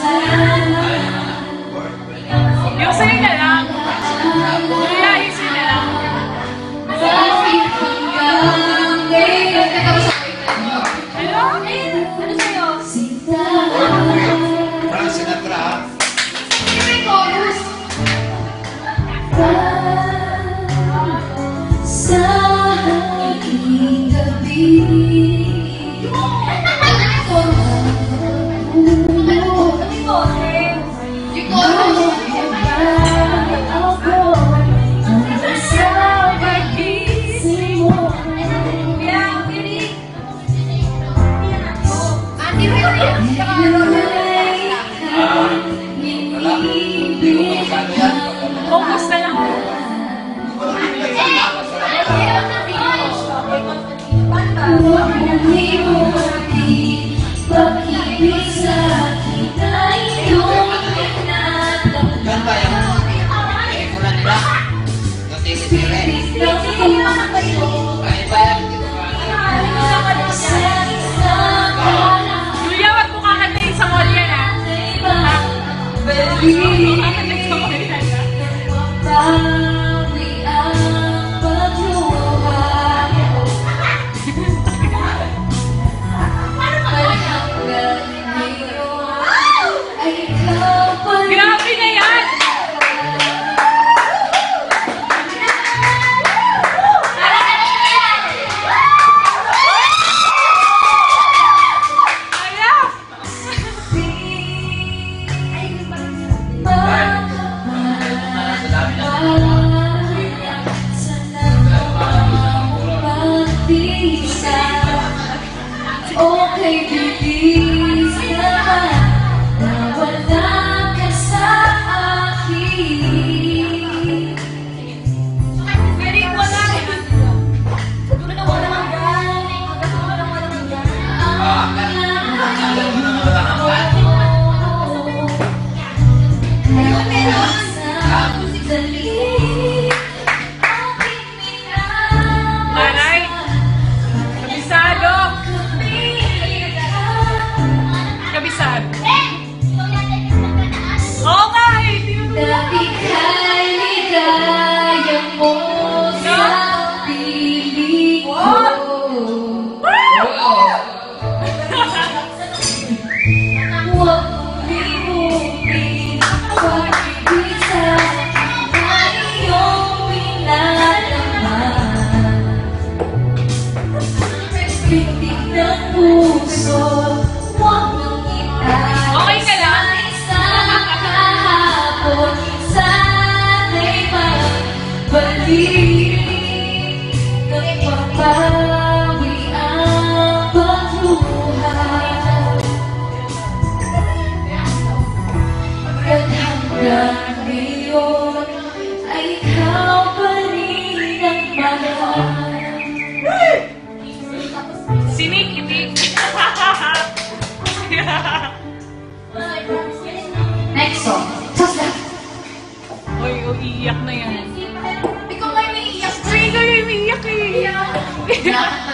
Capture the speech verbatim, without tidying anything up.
Yung sa'yo na lang. Kuyahin sa'yo na lang. Hello? Ano sa'yo? Parang Sinatra. Hindi may chorus. Sa aking gabi Focus na lang. pag-ibig sa akin ay iyong pinatawag. Yan ba yung pelikula nila? Yung tili-tili? Ay, ba yan? Julia, wag mo kakantayin sa mall yan, ha? Wag mo kakantayin sa mall yan, ha? Bawi ang pagluha. Hanggang ngayon ay ikaw pa rin. Grabe na yan! Okay, bilis naman na wala ka sa akin. Very wala rin. Siguro na wala kang gan. Siguro na wala kang gan. Kaya meron sa dali aking minamahal. Nanay, kabisado. Kabisado. Oo nga eh. Na ika'y ligaya mo sa piling ko. Huwag mong limutin pag-ibig sa akin na iyong pinalaman. Pitik ng puso, huwag mong itaas. Okay ka lang? Isang kahapon, sana'y magbalik. Nagpapawi ang pagluha. At hanggang ngayon ay ikaw pa rin ang mahal. Sinik-itik. Next song. Sasla. Uy, uiiyak na yan. Ikaw nga yung iiyak. Uy, ikaw yung umiiyak eh.